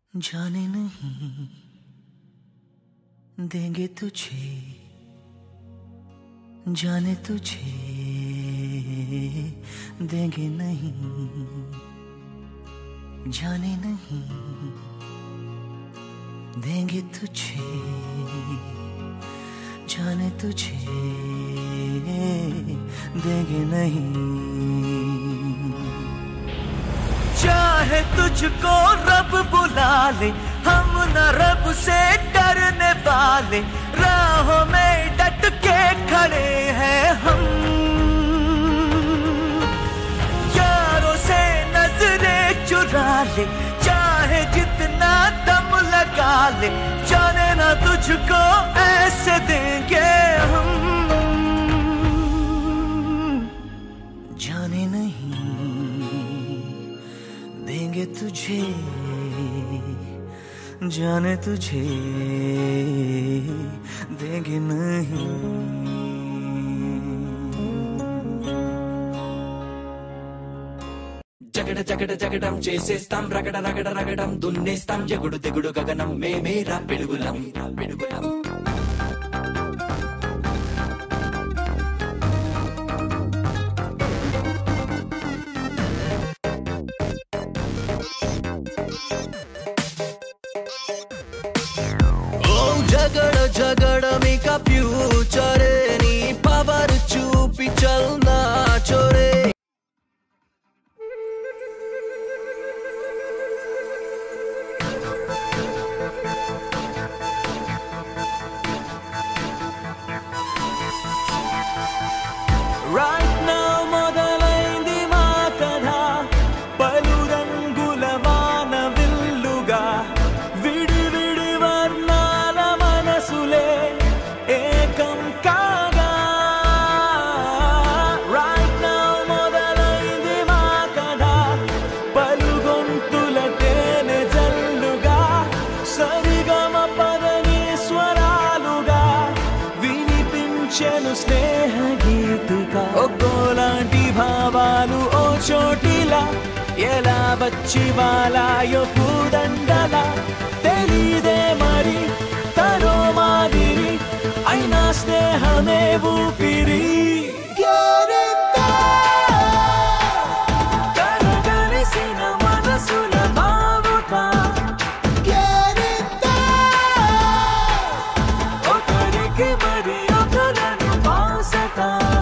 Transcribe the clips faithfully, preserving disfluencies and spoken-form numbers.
जाने नहीं देंगे तुझे, जाने तुझे देंगे नहीं, जाने नहीं देंगे तुझे, जाने तुझे देंगे नहीं। चाहे तुझको रब बुला ले, हम न रब से डरने वाले, राहों में डट के खड़े हैं हम। यारों से नजरें चुरा ले, चाहे जितना दम लगा ले, जाने ना तुझको ऐसे देंगे हम, जाने नहीं देंगे तुझे, जाने तुझे देंगे नहीं। జగడ జగడ జగడం చేసేస్తాం, రగడ రగడ రగడం దున్నేస్తాం, ఎగుడు దిగుడు గగనం మేమేరా పిడుగులం పిడుగులం। జగడ జగడ మీకా ఫ్యూచరే, నీ పవర్ చూపి చల్నా చోరే। Right now మొదలైంది మా కథ, పలు రంగుల వాన విల్లుగా, విడి విడి వర్ణాల మనసులే ఏకం కాగా। Right now మొదలైంది మా కథ, పలు గొంతుల తేనె జల్లుగా, సరిగమ పదని స్వరాలుగా వినిపించెను స్నేహ గీతిగా। ఒక్కోలాంటి భావాలు ఓ చోటిలా, ఎలా వచ్చి వాలాయో పూదండలా, తెలీదే మరి తనో మాదిరి, అయినా స్నేహమే ఊపిరి। కలగలిసిన మనసుల బావుట, ఒకరికి మరి ఒకరను బాసట।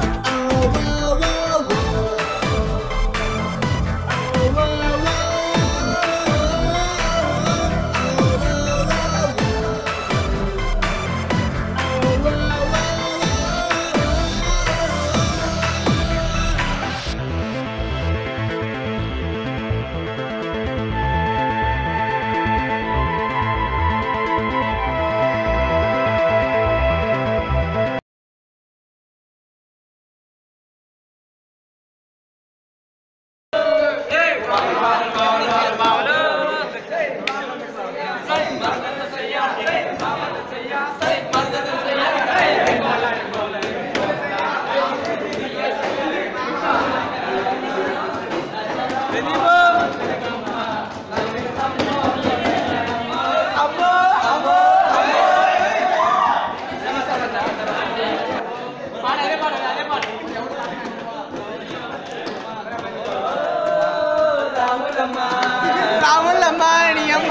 రాములమ్మ నీ అమ్మ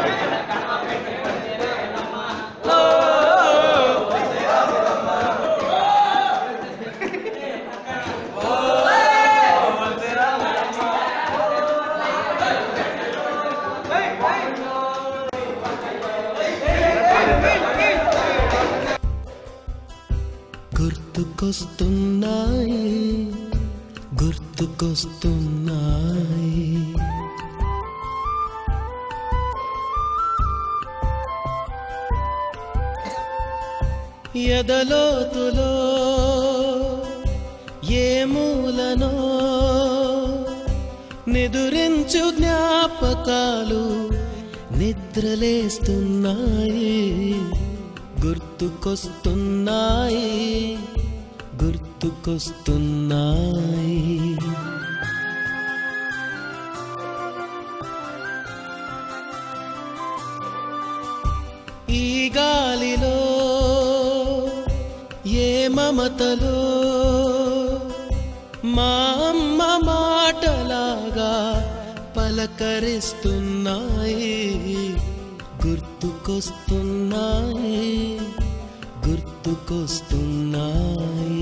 గుర్తుకొస్తున్నాయి, గుర్తుకొస్తున్నాయి, ఎదలోతులో ఏ మూలనో నిదురించు జ్ఞాపకాలు నిద్రలేస్తున్నాయి, గుర్తుకొస్తున్నాయి, గుర్తుకొస్తున్నాయి। ఈ గాలిలో ఏ మమతలో మా అమ్మ మాటలాగా పలకరిస్తున్నాయి, గుర్తుకొస్తున్నాయి, గుర్తుకొస్తున్నాయి.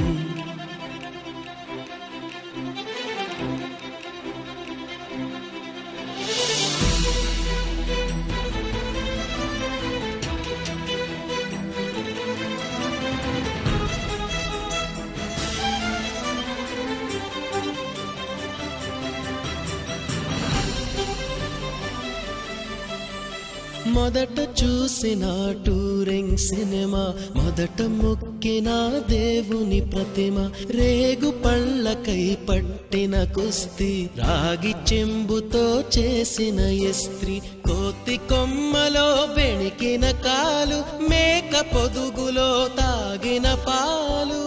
మొదట చూసిన టూరింగ్ సినిమా, మొదట మొక్కిన దేవుని ప్రతిమ, రేగు పళ్ళకై పట్టిన కుస్తీ, రాగి చెంబుతో చేసిన ఇస్త్రీ, కోతి కొమ్మలో బెణికిన కాలు, మేక పొదుగులో తాగిన పాలు,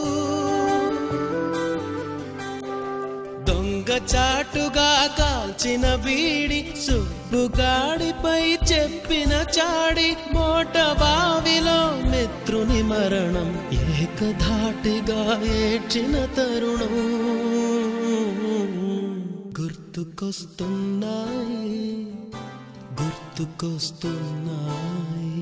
దొంగ చాటుగా కాల్చిన బీడి, సుబ్బుగాడిపై చెప్పిన చాడి, మోట బావిలో మిత్రుని మరణం, ఏకధాటిగా ఏడ్చిన తరుణం గుర్తుకొస్తున్నాయి, గుర్తుకొస్తున్నాయి.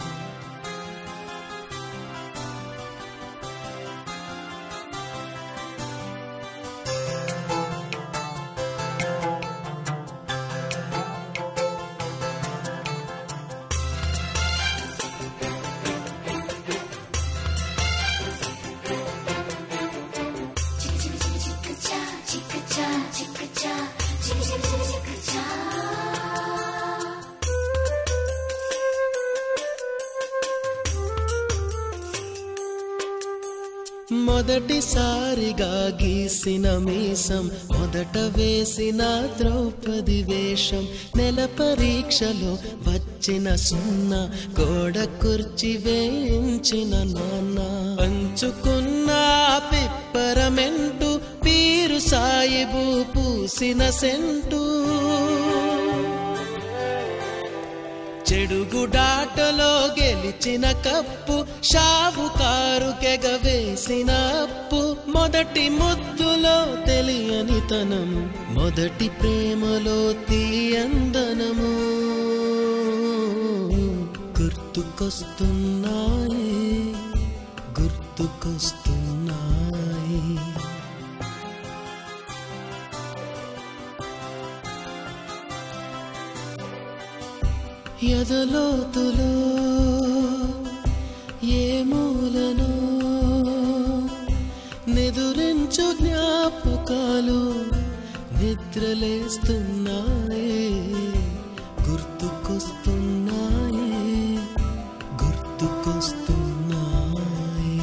మొదటిసారిగా గీసిన మీసం, మొదట వేసిన ద్రౌపది వేషం, నెల పరీక్షలో వచ్చిన సున్నా, గోడ కుర్చీ వేయించిన నాన్న, పంచుకున్న పిప్పరమెంటు, పీరు సాయిబు పూసిన సెంటు, చెడుగుడాటలో గెలిచిన కప్పు, షావుకారు కెగవేసిన అప్పు, మొదటి ముద్దులో తెలియని తనం, మొదటి ప్రేమలో తీయందనము గుర్తుకొస్తున్నాయి, గుర్తుకొస్తున్నాయి. ఎదలోతులో ఏ మూలను నిదురించు జ్ఞాపకాలు నిద్రలేస్తున్నాయి, గుర్తుకొస్తున్నాయి, గుర్తుకొస్తున్నాయి.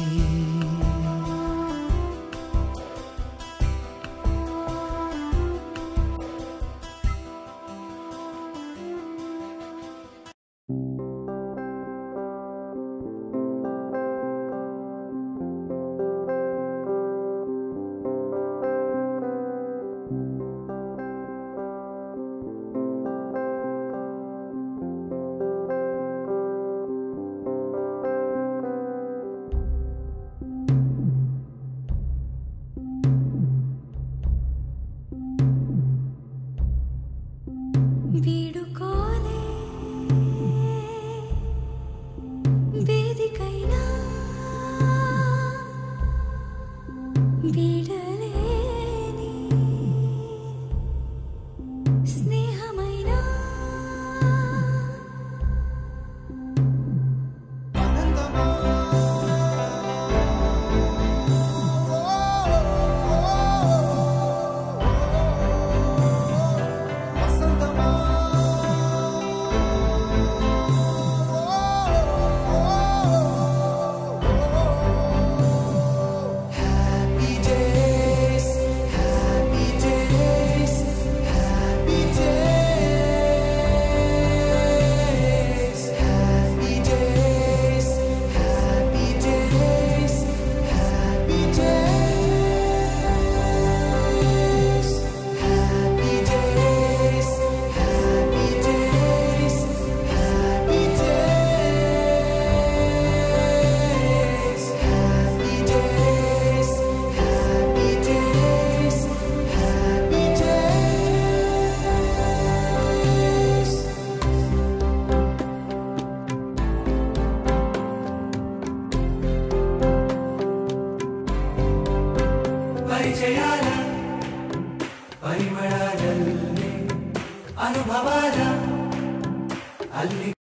అల్లి